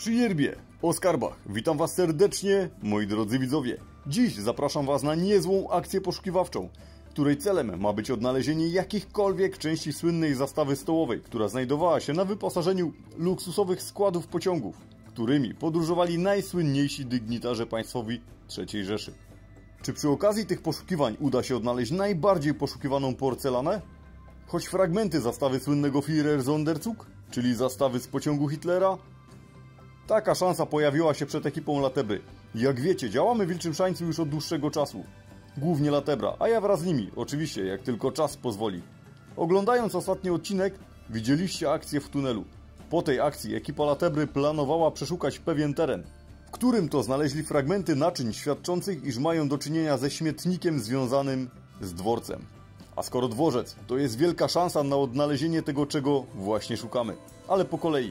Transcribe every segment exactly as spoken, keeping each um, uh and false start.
Przy yerbie, o skarbach. Witam Was serdecznie, moi drodzy widzowie. Dziś zapraszam Was na niezłą akcję poszukiwawczą, której celem ma być odnalezienie jakichkolwiek części słynnej zastawy stołowej, która znajdowała się na wyposażeniu luksusowych składów pociągów, którymi podróżowali najsłynniejsi dygnitarze państwowi trzeciej Rzeszy. Czy przy okazji tych poszukiwań uda się odnaleźć najbardziej poszukiwaną porcelanę? Choć fragmenty zastawy słynnego Führer Sonderzug, czyli zastawy z pociągu Hitlera? Taka szansa pojawiła się przed ekipą Latebry. Jak wiecie, działamy w Wilczym Szańcu już od dłuższego czasu. Głównie Latebra, a ja wraz z nimi, oczywiście, jak tylko czas pozwoli. Oglądając ostatni odcinek, widzieliście akcję w tunelu. Po tej akcji ekipa Latebry planowała przeszukać pewien teren, w którym to znaleźli fragmenty naczyń świadczących, iż mają do czynienia ze śmietnikiem związanym z dworcem. A skoro dworzec, to jest wielka szansa na odnalezienie tego, czego właśnie szukamy. Ale po kolei.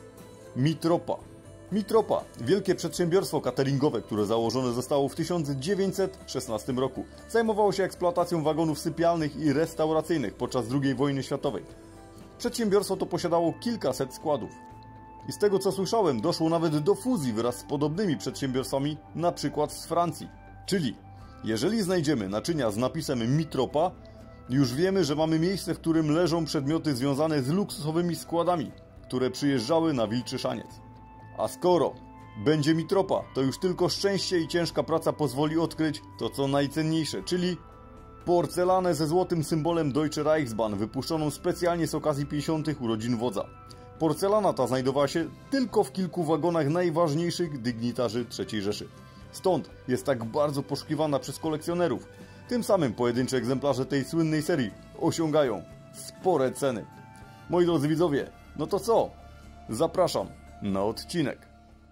Mitropa. Mitropa, wielkie przedsiębiorstwo cateringowe, które założone zostało w tysiąc dziewięćset szesnastym roku. Zajmowało się eksploatacją wagonów sypialnych i restauracyjnych podczas drugiej wojny światowej. Przedsiębiorstwo to posiadało kilkaset składów. I z tego co słyszałem, doszło nawet do fuzji wraz z podobnymi przedsiębiorstwami, na przykład z Francji. Czyli, jeżeli znajdziemy naczynia z napisem Mitropa, już wiemy, że mamy miejsce, w którym leżą przedmioty związane z luksusowymi składami, które przyjeżdżały na Wilczy Szaniec. A skoro będzie Mitropa, to już tylko szczęście i ciężka praca pozwoli odkryć to, co najcenniejsze, czyli porcelanę ze złotym symbolem Deutsche Reichsbahn, wypuszczoną specjalnie z okazji pięćdziesiątych urodzin wodza. Porcelana ta znajdowała się tylko w kilku wagonach najważniejszych dygnitarzy trzeciej Rzeszy. Stąd jest tak bardzo poszukiwana przez kolekcjonerów. Tym samym pojedyncze egzemplarze tej słynnej serii osiągają spore ceny. Moi drodzy widzowie, no to co? Zapraszam na odcinek.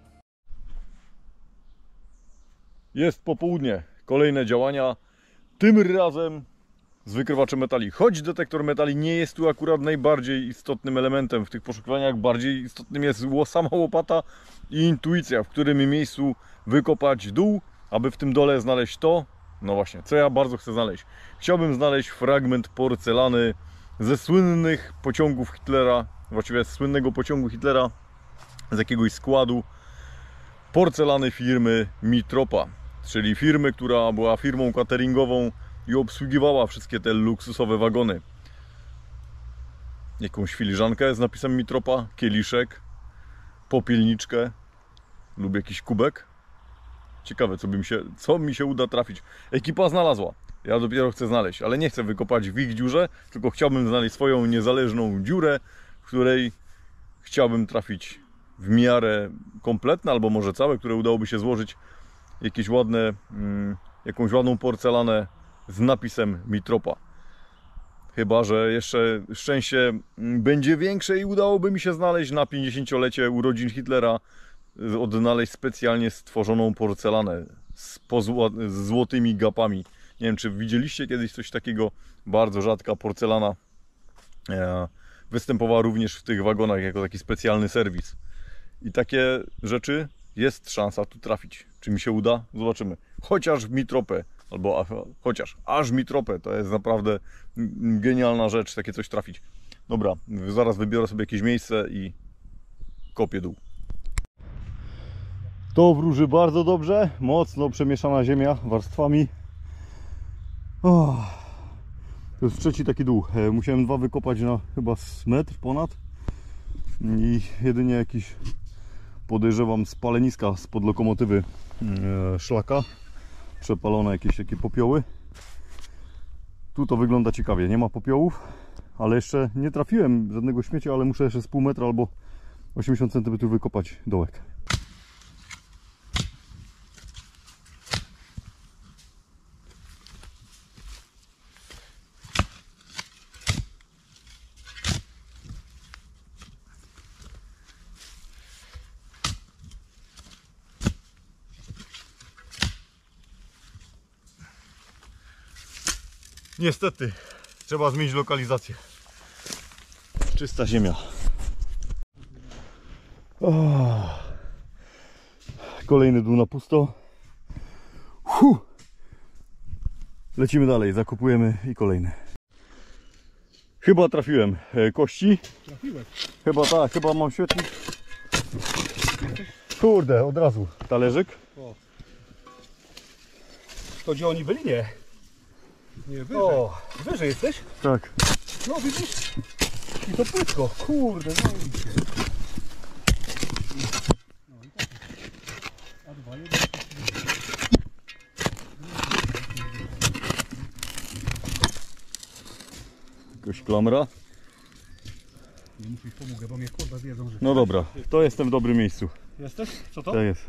Jest popołudnie, kolejne działania, tym razem z wykrywaczem metali. Choć detektor metali nie jest tu akurat najbardziej istotnym elementem w tych poszukiwaniach, bardziej istotnym jest sama łopata i intuicja, w którym miejscu wykopać dół, aby w tym dole znaleźć to, no właśnie, co ja bardzo chcę znaleźć. Chciałbym znaleźć fragment porcelany ze słynnych pociągów Hitlera, właściwie z słynnego pociągu Hitlera, z jakiegoś składu porcelany firmy Mitropa, czyli firmy, która była firmą cateringową i obsługiwała wszystkie te luksusowe wagony. Jakąś filiżankę z napisem Mitropa, kieliszek, popielniczkę lub jakiś kubek. Ciekawe, co, by mi się, co mi się uda trafić. Ekipa znalazła. Ja dopiero chcę znaleźć, ale nie chcę wykopać w ich dziurze, tylko chciałbym znaleźć swoją niezależną dziurę, w której chciałbym trafić w miarę kompletne, albo może całe, które udałoby się złożyć jakieś ładne, mm, jakąś ładną porcelanę z napisem Mitropa. Chyba że jeszcze szczęście będzie większe i udałoby mi się znaleźć na pięćdziesięciolecie urodzin Hitlera, odnaleźć specjalnie stworzoną porcelanę z, z złotymi gapami. Nie wiem, czy widzieliście kiedyś coś takiego. Bardzo rzadka porcelana e, występowała również w tych wagonach jako taki specjalny serwis. I takie rzeczy jest szansa tu trafić. Czy mi się uda? Zobaczymy. Chociaż w Mitropę, albo a, chociaż aż Mitropę, to jest naprawdę genialna rzecz, takie coś trafić. Dobra, zaraz wybiorę sobie jakieś miejsce i kopię dół. To wróży bardzo dobrze, mocno przemieszana ziemia warstwami. Oh. To jest trzeci taki dół. Musiałem dwa wykopać na chyba z metr ponad i jedynie jakiś, podejrzewam, spaleniska spod lokomotywy e, szlaka, przepalone jakieś takie popioły. Tu to wygląda ciekawie, nie ma popiołów, ale jeszcze nie trafiłem żadnego śmiecia, ale muszę jeszcze z pół metra albo osiemdziesiąt centymetrów wykopać dołek. Niestety, trzeba zmienić lokalizację. Czysta ziemia. Oh. Kolejny dół na pusto. Huh. Lecimy dalej, zakopujemy i kolejny. Chyba trafiłem. Kości? Trafiłeś. Chyba tak, chyba mam świetlik. Kurde, od razu. Talerzyk? O. To gdzie oni byli? Nie. Nie, wyżej. O, wyżej jesteś? Tak. No widzisz? I to płytko. Kurde, no i się. No i tak. A dwa, jeden. Jakaś klamra. Nie muszę iść pomogę, bo mnie kurwa wiedzą, że... No dobra, to jestem w dobrym miejscu. Jesteś? Co to? Tak jest.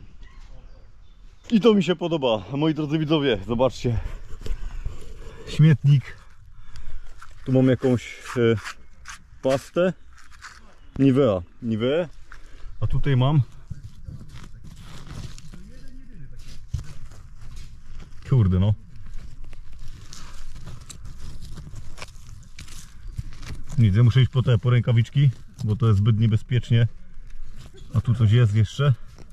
I to mi się podoba, moi drodzy widzowie, zobaczcie. Śmietnik. Tu mam jakąś e, pastę. Nivea. Nivea. A tutaj mam. Kurde no. Nic, ja muszę iść po te po rękawiczki, bo to jest zbyt niebezpiecznie. A tu coś jest jeszcze.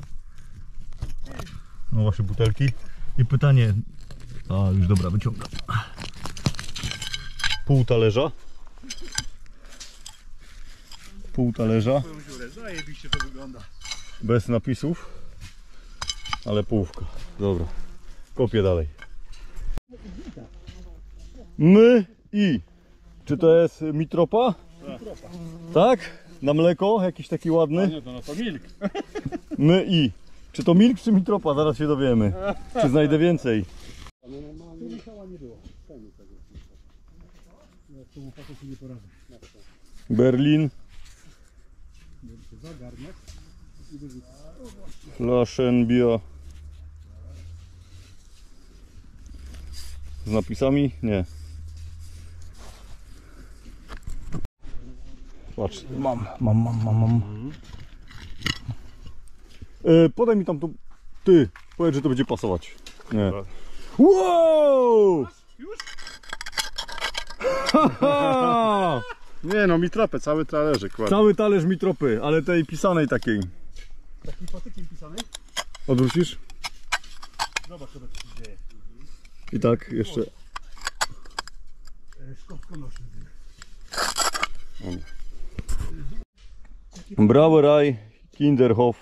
No właśnie butelki. I pytanie. A już dobra, wyciągam. Pół talerza. Pół talerza. Zajebiście to wygląda. Bez napisów. Ale połówka. Dobra. Kopię dalej. My i. Czy to jest mitropa? Mitropa. Tak? Na mleko? Jakiś taki ładny? Nie, to no to milk. My i. Czy to milk czy mitropa? Zaraz się dowiemy. Czy znajdę więcej? Michała nie było. Ja z tą łopatą się nie poradzę. Berlin. Zagarniak i wyrzucę. Flaschenbier. Z napisami? Nie. Patrz, mam, mam, mam, mam, mam. E, podaj mi tam tu. Ty, powiedz, że to będzie pasować. Nie. Wow! Już? Nie no, mitropę, cały talerzyk ładny. Cały talerz mitropy, ale tej pisanej takiej. Takim patykiem pisany? Odwrócisz? Zobacz, co się dzieje. I tak, jeszcze. Szkopko nośny. Brauerei Kinderhof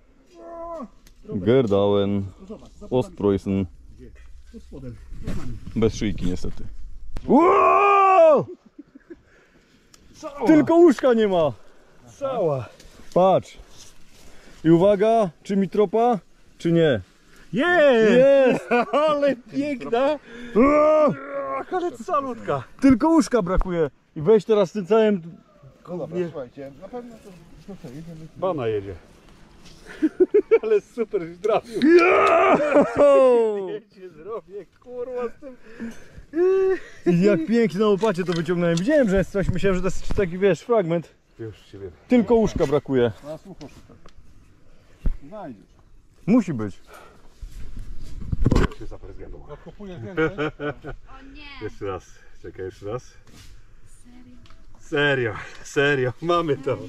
Gerdauen Ostpreußen. Pod spodem. Bez szyjki niestety. Wow! Tylko łóżka nie ma. Cała. Patrz. I uwaga, czy mitropa, czy nie? Jest! Jest! Ale piękna! Ale salutka! Tylko łóżka brakuje. I weź teraz tym całym. Dobra, słuchajcie, na pewno to, to co, jedziemy. Bana jedzie. Ale super, już trafił. Jedzie, zrobię, kurwa z tym. I jak pięknie na łopacie to wyciągnąłem. Widziałem, że jest coś, myślałem, że to jest taki, wiesz, fragment. Już się wiem. Tylko łóżka brakuje. Na słucho szukaj. Znajdziesz. Musi być. Się zapryzgęło. Odkopuję więcej. O nie! Jeszcze raz, czekaj jeszcze raz. Serio, serio, mamy to.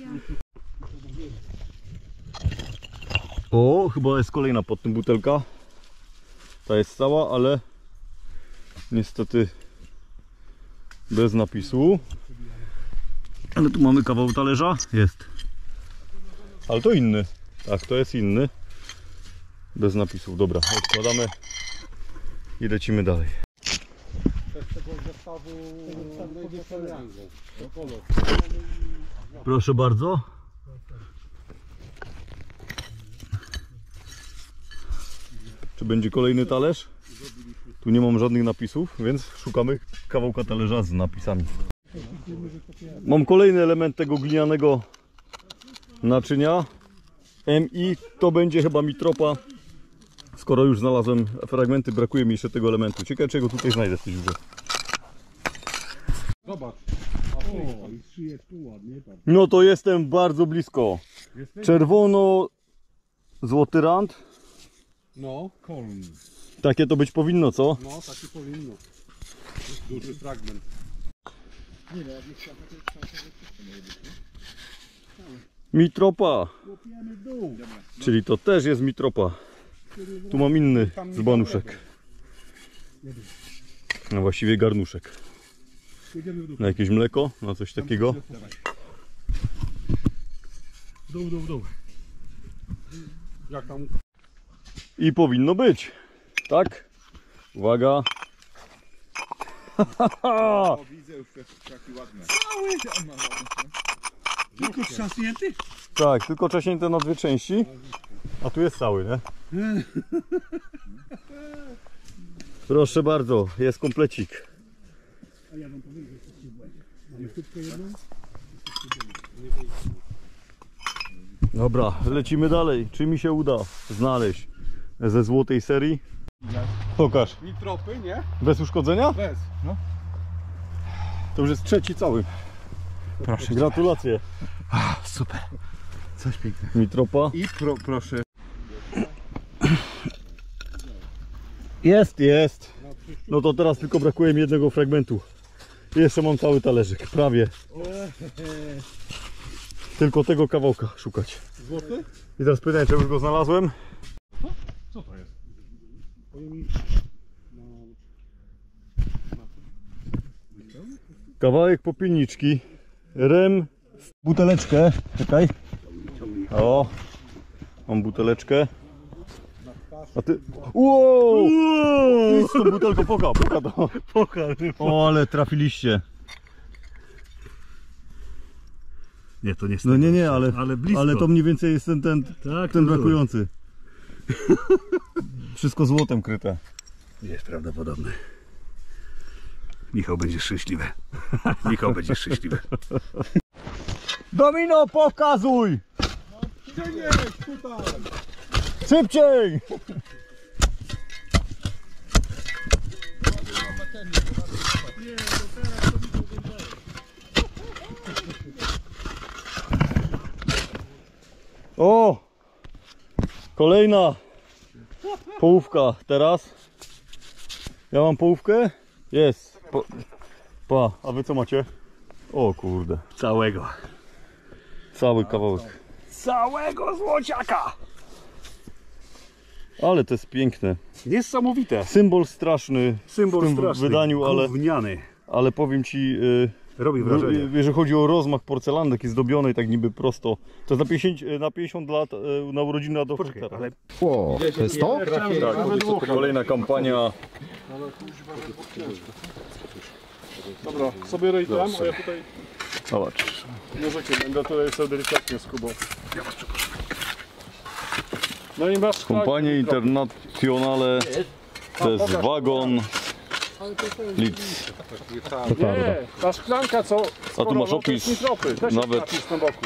O, chyba jest kolejna pod tym butelka. Ta jest cała, ale niestety bez napisu. Ale tu mamy kawał talerza. Jest. Ale to inny. Tak, to jest inny. Bez napisów. Dobra, odkładamy i lecimy dalej. Z tego zestawu najwyższą rangą. Kolor. Proszę bardzo. Czy będzie kolejny talerz? Tu nie mam żadnych napisów, więc szukamy kawałka talerza z napisami. Mam kolejny element tego glinianego naczynia. M I to będzie chyba mitropa. Skoro już znalazłem fragmenty, brakuje mi jeszcze tego elementu. Ciekawe, czego tutaj znajdę w tej dziurze. Zobacz. O, i szyję tu ładnie. Tak. No to jestem bardzo blisko. Jesteś? Czerwono złoty rand. No, kolm. Takie to być powinno, co? No, taki powinno. Duży fragment. Nie wiem, jak nie chciałem, to Mitropa. Łopiemy dół. Czyli to też jest mitropa. Tu mam inny dzbanuszek. No właściwie garnuszek. Jedziemy w dół. Na jakieś mleko, na coś takiego. W dół, w dół, w dół. Jak tam? I powinno być. Tak? Uwaga. O, widzę już taki ładny. Tylko trzaśnięty? Tak, tylko cześnięte na dwie części. A tu jest cały, nie? Proszę bardzo, jest komplecik. A ja wam powiem, że jesteście w błędzie. Mamy szybko jedną. Dobra, lecimy dalej. Czy mi się uda znaleźć ze złotej serii? Pokaż. Nitropy, nie? Bez uszkodzenia? Bez. No. To już jest trzeci cały. Proszę. Gratulacje. Super. Coś pięknego. Mitropa. I pro, proszę. Jest, jest. No to teraz tylko brakuje mi jednego fragmentu. Jeszcze mam cały talerzyk, prawie. Tylko tego kawałka szukać. Złoty? I teraz pytanie, czy już go znalazłem? Co to jest? Powiem mi... Kawałek popielniczki. Rem. Buteleczkę. Czekaj. O. Mam buteleczkę. A ty... Wow! Idź z tą butelką, poka, poka to. Poka. O, ale trafiliście. Nie, to nie jest. No nie, nie, ale, ale blisko. ale to mniej więcej jest ten, ten, Tak, ten to brakujący. Wszystko złotem kryte. Jest prawdopodobny. Michał będzie szczęśliwy. Michał będzie szczęśliwy. Domino, pokazuj! Gdzie nie jest tutaj? Szybciej! O! Kolejna połówka teraz. Ja mam połówkę? Jest. Po, pa, a wy co macie? O kurde. Całego. Cały kawałek. Całego złociaka! Ale to jest piękne. Niesamowite. Symbol straszny Symbol w tym straszny. wydaniu, ale, Gówniany. ale powiem ci, yy, Robi wrażenie. w- jeżeli chodzi o rozmach porcelany, taki zdobiony, tak niby prosto. To jest na pięćdziesiąt, na pięćdziesiąt lat yy, na urodziny Adolfa Poczekaj, Hitlera. ale O, to jest to? Tak, to kolejna kampania. Dobra, sobie rejtam, a ja tutaj... Zobacz. Możecie, będę tutaj sobie delikatnie z Kubą. No i masz... Kompanie Internazionale, to jest wagon Litz. Nie, ta szklanka co... A tu masz opis Nitropy, też nawet jest napis na boku.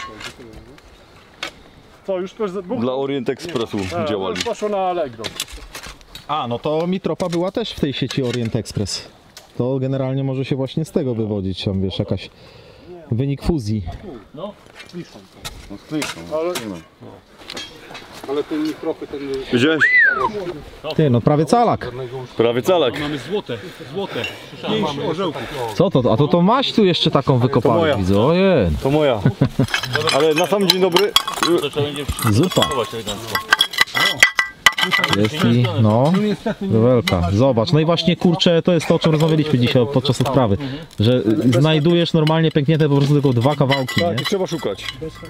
Co, już ktoś... Dla Orient Expressu działali. Już poszło na Allegro. A, no to Mitropa była też w tej sieci Orient Express. To generalnie może się właśnie z tego wywodzić, tam wiesz, jakaś wynik fuzji. Ale... Ale ten nitropy, ten... Widziałeś? Ty, no prawie calak. Prawie calak. mamy złote, złote. Pięć orzełków. Co to? A to to maść tu jeszcze taką moja. wykopałeś, widzę. Ojej, To moja. Ale na sam dzień dobry. zupa. Jest i, no, rewelka. Zobacz, no i właśnie kurczę, to jest to, o czym rozmawialiśmy dzisiaj podczas odprawy. Że znajdujesz normalnie pęknięte po prostu tylko dwa kawałki, nie? Tak, i trzeba szukać.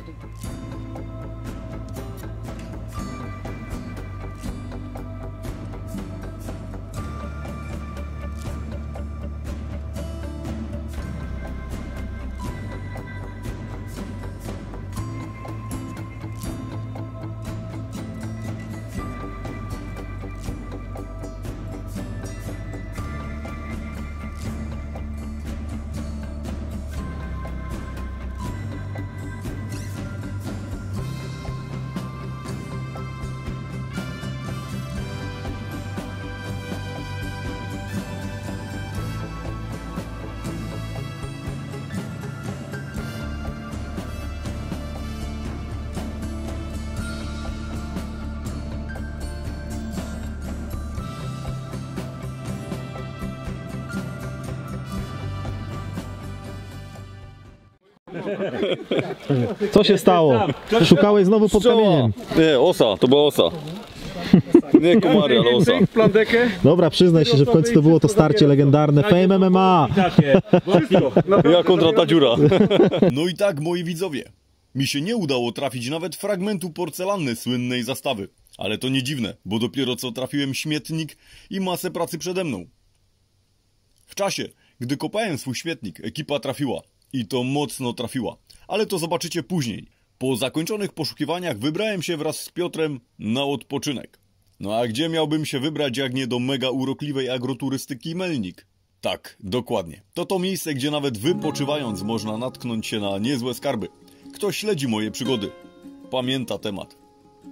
Co się stało? Szukałeś znowu pod kamieniem. Nie, osa, to była osa. Nie komary, ale osa. Plandekę? Dobra, przyznaj się, że w końcu to było to starcie legendarne Fame M M A. Ja kontra ta dziura. No i tak, moi widzowie. Mi się nie udało trafić nawet fragmentu porcelanny słynnej zastawy. Ale to nie dziwne, bo dopiero co trafiłem śmietnik i masę pracy przede mną. W czasie, gdy kopałem swój śmietnik, ekipa trafiła. I to mocno trafiła. Ale to zobaczycie później. Po zakończonych poszukiwaniach wybrałem się wraz z Piotrem na odpoczynek. No a gdzie miałbym się wybrać jak nie do mega urokliwej agroturystyki Melnik? Tak, dokładnie. To to miejsce, gdzie nawet wypoczywając można natknąć się na niezłe skarby. Kto śledzi moje przygody, pamięta temat.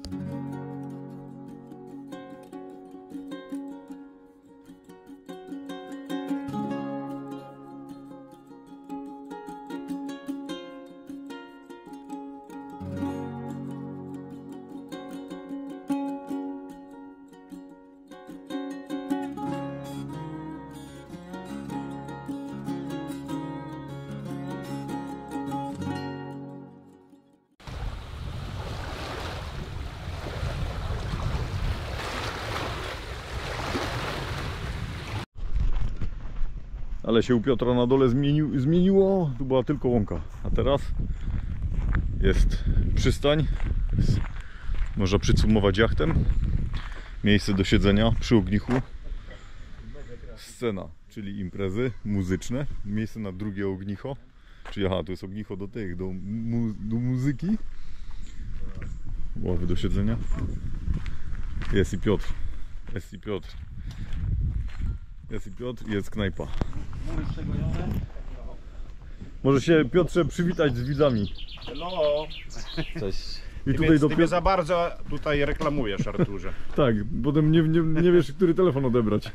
Ale się u Piotra na dole zmienił, zmieniło, tu była tylko łąka, a teraz jest przystań, jest, można przycumować jachtem, miejsce do siedzenia przy ognichu, scena, czyli imprezy muzyczne, miejsce na drugie ognicho, czyli aha, tu jest ognicho do tych, do, mu, do muzyki, ławy do siedzenia, jest i Piotr, jest i Piotr. Jest i Piotr, jest knajpa. Może się, Piotrze, przywitać z widzami. Hello! Cześć. I Ty, tutaj więc, do ty Piot- mnie za bardzo tutaj reklamujesz, Arturze. Tak, potem nie, nie, nie wiesz, który telefon odebrać.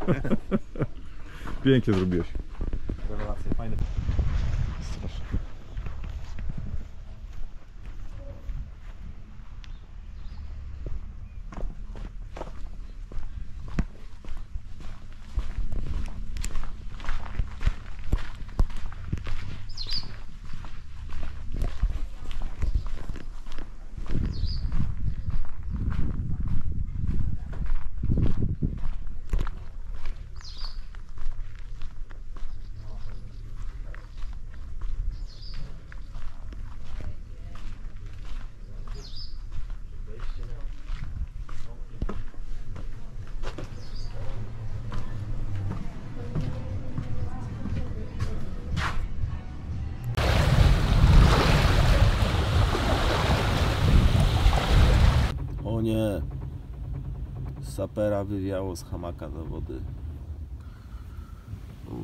Pięknie zrobiłeś. Rewelacje, fajne. Strasznie. O nie, sapera wywiało z hamaka do wody. U.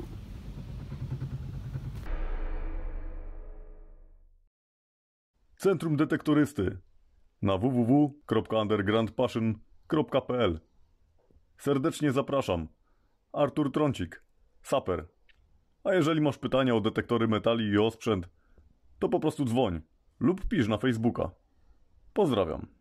Centrum Detektorysty na w w w kropka underground passion kropka p l. Serdecznie zapraszam. Artur Trącik, saper. A jeżeli masz pytania o detektory metali i o sprzęt, to po prostu dzwoń lub pisz na Facebooka. Pozdrawiam.